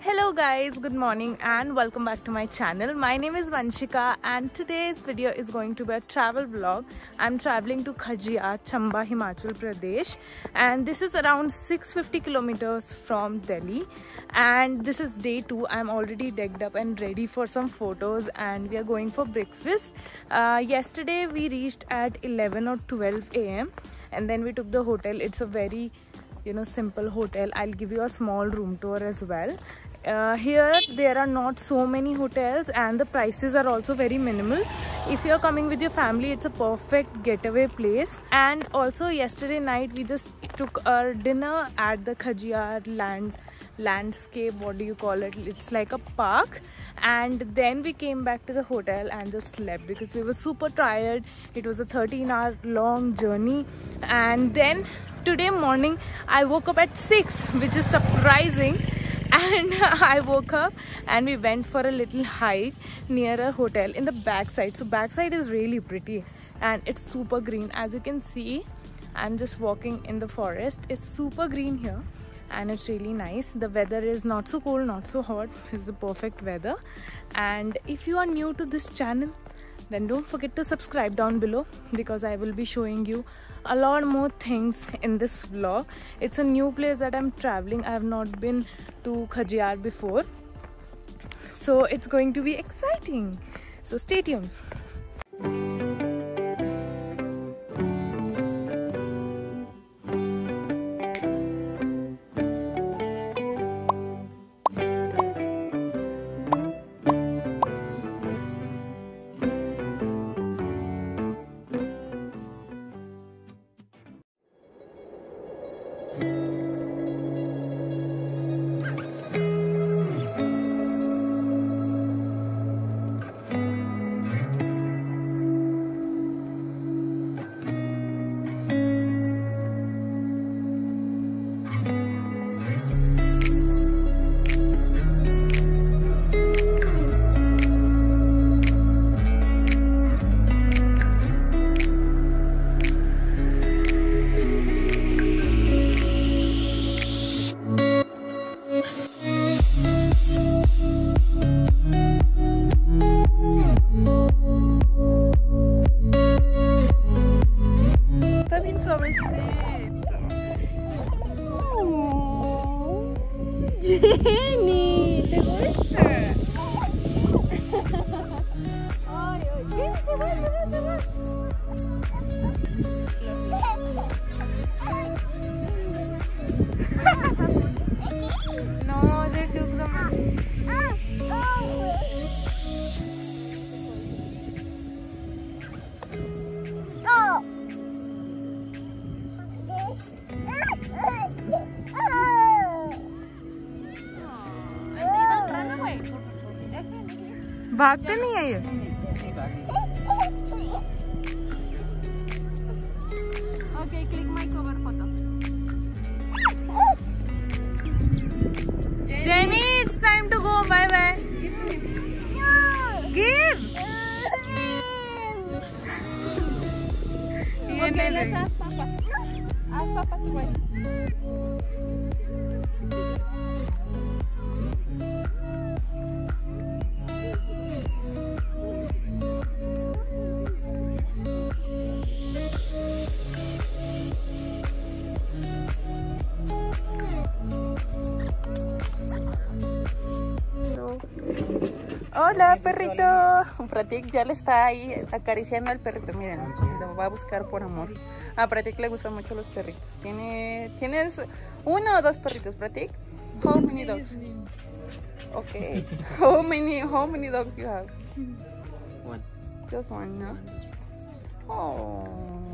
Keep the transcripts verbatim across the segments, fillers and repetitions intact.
Hello guys, good morning and welcome back to my channel. My name is Vanshika and today's video is going to be a travel vlog. I'm traveling to Khajiyar, Chamba, Himachal Pradesh, and this is around six hundred fifty kilometers from Delhi, and this is day two. I'm already decked up and ready for some photos and we are going for breakfast. Uh, yesterday we reached at eleven or twelve A M and then we took the hotel. It's a very you know simple hotel. I'll give you a small room tour as well. Uh, here there are not so many hotels and the prices are also very minimal. If you're coming with your family, it's a perfect getaway place. And also yesterday night we just took our dinner at the Khajiyar land landscape, what do you call it, it's like a park, and then we came back to the hotel and just slept because we were super tired. It was a thirteen hour long journey, and then today morning I woke up at six, which is surprising. And I woke up and we went for a little hike near a hotel in the backside. So backside is really pretty and it's super green. As you can see, I'm just walking in the forest. It's super green here and it's really nice. The weather is not so cold, not so hot. It's the perfect weather. And if you are new to this channel, then don't forget to subscribe down below because I will be showing you a lot more things in this vlog. It's a new place that I'm traveling. I have not been to Khajiyar before, so it's going to be exciting. So stay tuned. Jenny, ¿te gusta? Ay, ay, Jenny, se va, se va, se va. No, they took the money. भागते नहीं है ये. Okay, click my cover photo. Jenny, it's time to go. Bye bye. Give. Okay, let's ask Papa. Ask Papa to wait. Hola, perrito. Pratik ya le está ahí acariciando al perrito. Miren, lo va a buscar por amor. A Pratik le gustan mucho los perritos. Tiene, ¿Tienes uno o dos perritos, Pratik? How many dogs? Okay. How many, how many dogs you have? One. Just one, no? Oh.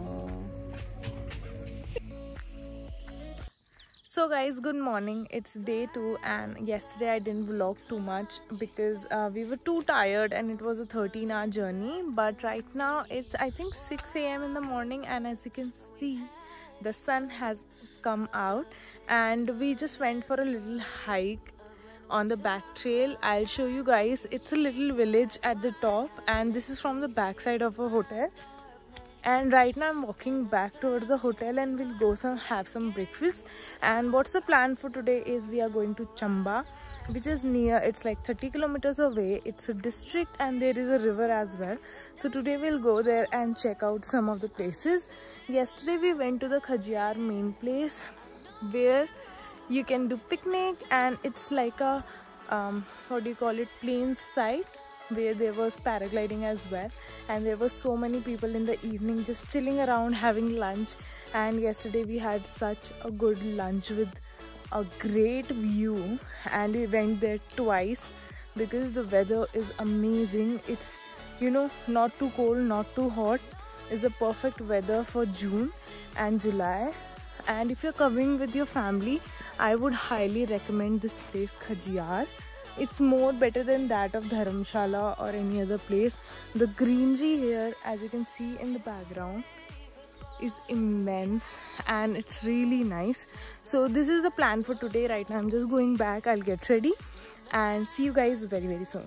So guys, good morning. It's day two and yesterday I didn't vlog too much because uh, we were too tired and it was a thirteen hour journey. But right now it's I think six A M in the morning, and as you can see, the sun has come out and we just went for a little hike on the back trail. I'll show you guys. It's a little village at the top and this is from the back side of a hotel. And right now I'm walking back towards the hotel and we'll go some have some breakfast. And what's the plan for today is we are going to Chamba, which is near, it's like thirty kilometers away. It's a district and there is a river as well. So today we'll go there and check out some of the places. Yesterday we went to the Khajiar main place where you can do picnic, and it's like a um, what do you call it, plains side, where there was paragliding as well, and there were so many people in the evening just chilling around having lunch. And yesterday we had such a good lunch with a great view, and we went there twice because the weather is amazing. It's, you know, not too cold, not too hot. It's a perfect weather for June and July. And if you're coming with your family, I would highly recommend this place, Khajiar. It's more better than that of Dharamshala or any other place. The greenery here, as you can see in the background, is immense and it's really nice. So this is the plan for today. Right now I'm just going back. I'll get ready and see you guys very very soon.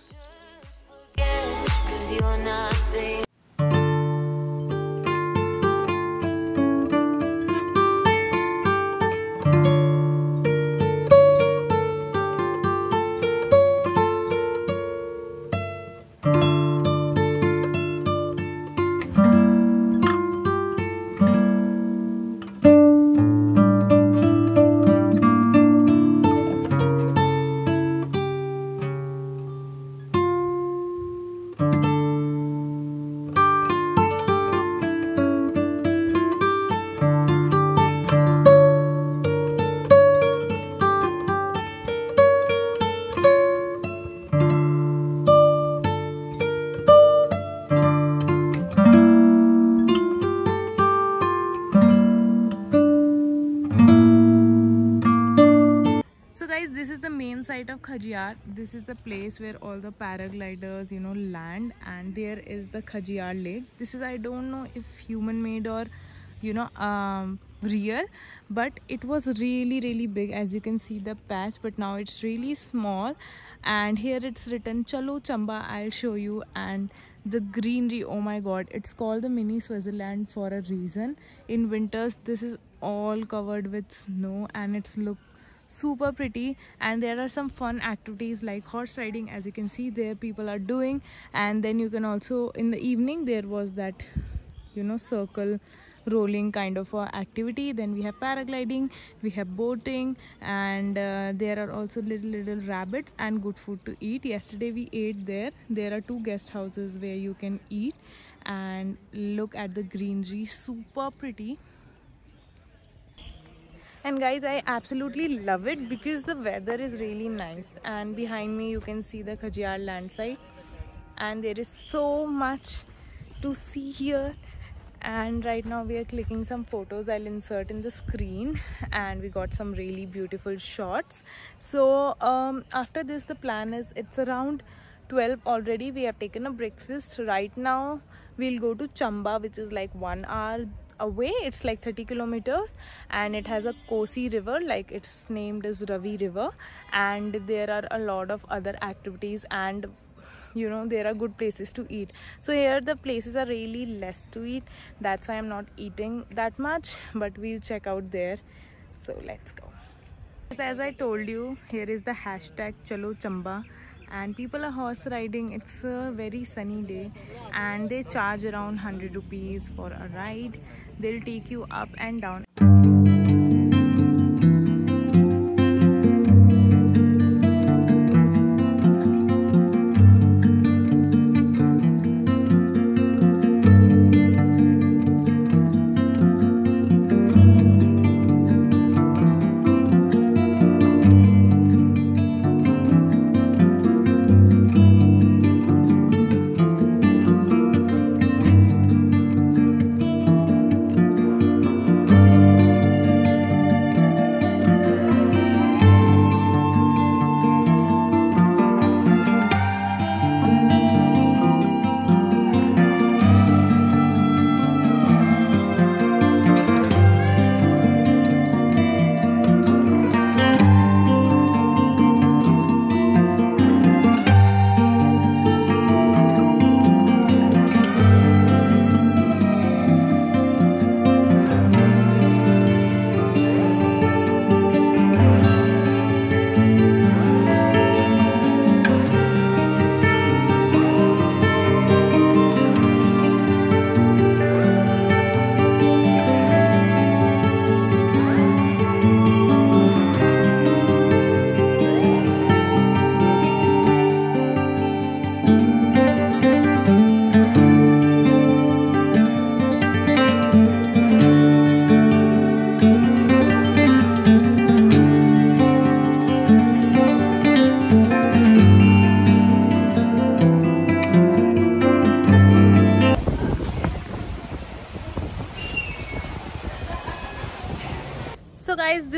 Yeah, 'cause you're not there. This is the main site of Khajiar. This is the place where all the paragliders, you know, land, and there is the Khajiar lake. This is, I don't know if human made or, you know, um, real, but it was really really big, as you can see the patch, but now it's really small. And here it's written Chalo Chamba. I'll show you. And the greenery, oh my god, it's called the mini Switzerland for a reason. In winters this is all covered with snow and it's look super pretty. And there are some fun activities like horse riding, as you can see there people are doing. And then you can also, in the evening there was that, you know, circle rolling kind of uh, activity. Then we have paragliding, we have boating, and uh, there are also little little rabbits and good food to eat. Yesterday we ate there. There are two guest houses where you can eat and look at the greenery, super pretty. And guys, I absolutely love it because the weather is really nice. And behind me you can see the Khajiar landside, and there is so much to see here. And right now we are clicking some photos. I'll insert in the screen, and we got some really beautiful shots. So um, after this the plan is, it's around twelve already. We have taken a breakfast. Right now we'll go to Chamba, which is like one hour away. It's like thirty kilometers, and it has a Kosi river, like it's named as Ravi River. And there are a lot of other activities, and you know, there are good places to eat. So here the places are really less to eat, that's why I'm not eating that much, but we'll check out there. So let's go. As I told you, here is the hashtag Chalo Chamba, and people are horse riding. It's a very sunny day, and they charge around one hundred rupees for a ride. They'll take you up and down.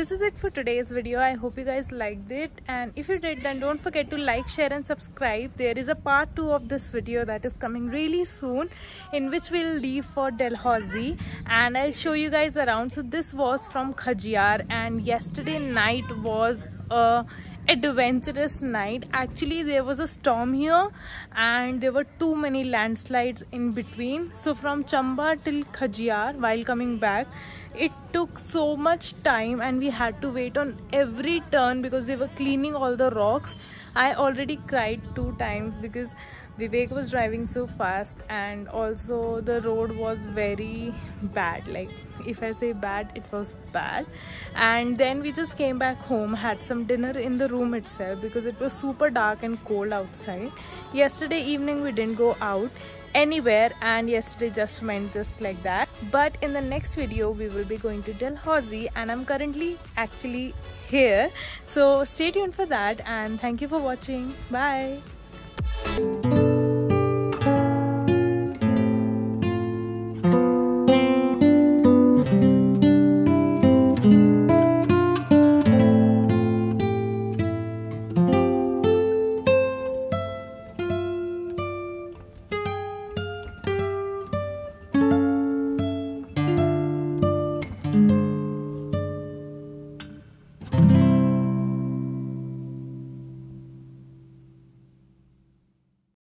this is it for today's video. I hope you guys liked it, and if you did, then don't forget to like, share and subscribe. There is a part two of this video that is coming really soon, in which we'll leave for Dalhousie and I'll show you guys around. So this was from Khajiar, and yesterday night was a adventurous night. Actually, there was a storm here and there were too many landslides in between. So from Chamba till Khajiar, while coming back, it took so much time and we had to wait on every turn because they were cleaning all the rocks. I already cried two times because Vivek was driving so fast, and also the road was very bad. Like, if I say bad, it was bad. And then we just came back home, had some dinner in the room itself because it was super dark and cold outside. Yesterday evening we didn't go out anywhere, and yesterday just went just like that. But in the next video we will be going to Dalhousie, and I'm currently actually here, so stay tuned for that, and thank you for watching. Bye.